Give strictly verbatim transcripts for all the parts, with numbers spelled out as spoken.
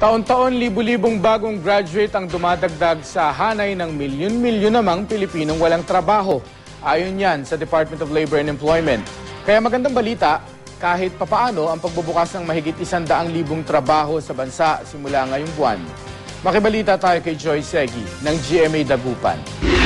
Taon-taon, libu-libong bagong graduate ang dumadagdag sa hanay ng milyon-milyon namang Pilipinong walang trabaho. Ayon yan sa Department of Labor and Employment. Kaya magandang balita, kahit papaano ang pagbubukas ng mahigit isandaang libong trabaho sa bansa simula ngayong buwan. Makibalita tayo kay Joy Segi ng G M A Dagupan.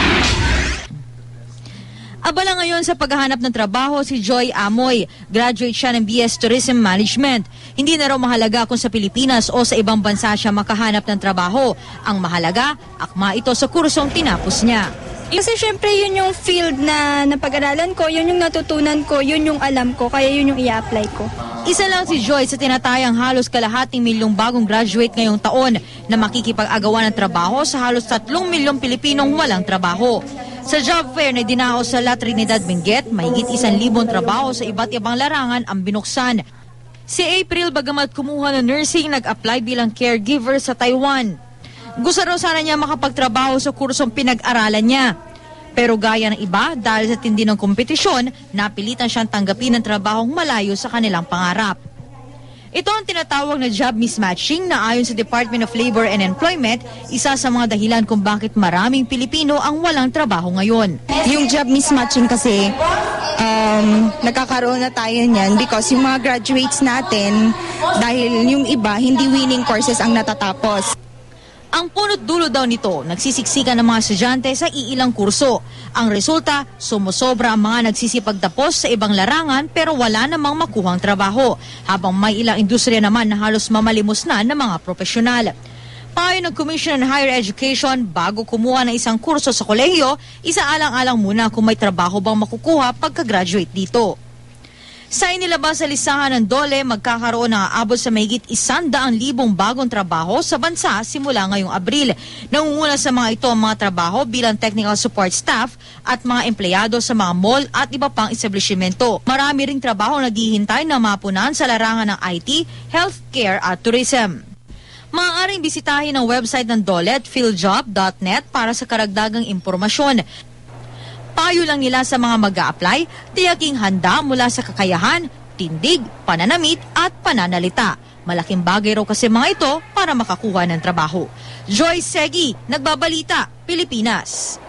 Abala ngayon sa paghahanap ng trabaho si Joy Amoy. Graduate siya ng B S Tourism Management. Hindi na raw mahalaga kung sa Pilipinas o sa ibang bansa siya makahanap ng trabaho. Ang mahalaga, akma ito sa kursong tinapos niya. Kasi syempre yun yung field na napag-aralan ko, yun yung natutunan ko, yun yung alam ko, kaya yun yung i-apply ko. Isa lang si Joy sa tinatayang halos kalahating milyong bagong graduate ngayong taon na makikipag-agawa ng trabaho sa halos tatlong milyong Pilipinong walang trabaho. Sa job fair na dinao sa La Trinidad, Mahigit, mahigit isang libong trabaho sa iba't ibang larangan ang binuksan. Si April, bagamat kumuha ng nursing, nag-apply bilang caregiver sa Taiwan. Gusto raw sana niya makapagtrabaho sa kursong pinag-aralan niya. Pero gaya ng iba, dahil sa tindi ng kompetisyon, napilitan siyang tanggapin ng trabahong malayo sa kanilang pangarap. Ito ang tinatawag na job mismatching na ayon sa Department of Labor and Employment, isa sa mga dahilan kung bakit maraming Pilipino ang walang trabaho ngayon. Yung job mismatching kasi, um, nagkakaroon na tayo niyan because yung mga graduates natin, dahil yung iba, hindi winning courses ang natatapos. Ang punot dulo daw nito, nagsisiksikan ng mga estudyante sa iilang kurso. Ang resulta, sumusobra ang mga nagsisipagtapos sa ibang larangan pero wala namang makuhang trabaho, habang may ilang industriya naman na halos mamalimos na ng mga profesional. Payo ng Commission on Higher Education, bago kumuha ng isang kurso sa kolehiyo, isaalang-alang muna kung may trabaho bang makukuha pagka-graduate dito. Sa inilabas sa listahan ng DOLE, magkakaroon ng aabot sa mahigit isandaang libong bagong trabaho sa bansa simula ngayong Abril. Nangunguna sa mga ito ang mga trabaho bilang technical support staff at mga empleyado sa mga mall at iba pang establishmento. Marami ring trabaho naghihintay na mapunan sa larangan ng I T, healthcare at tourism. Maaaring bisitahin ang website ng DOLE at philjob dot net para sa karagdagang impormasyon. Payo lang nila sa mga mag-a-apply, tiyaking handa mula sa kakayahan, tindig, pananamit at pananalita. Malaking bagay raw kasi mga ito para makakuha ng trabaho. Joy Segi, Nagbabalita, Pilipinas.